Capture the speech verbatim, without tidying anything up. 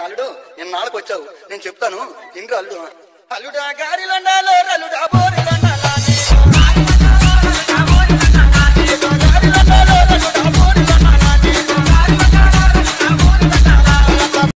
అల్లుడు నేను నాళ్ళకు వచ్చావు నేను చెప్తాను ఇంద్ర అల్లుడు అల్లుడా గారిలో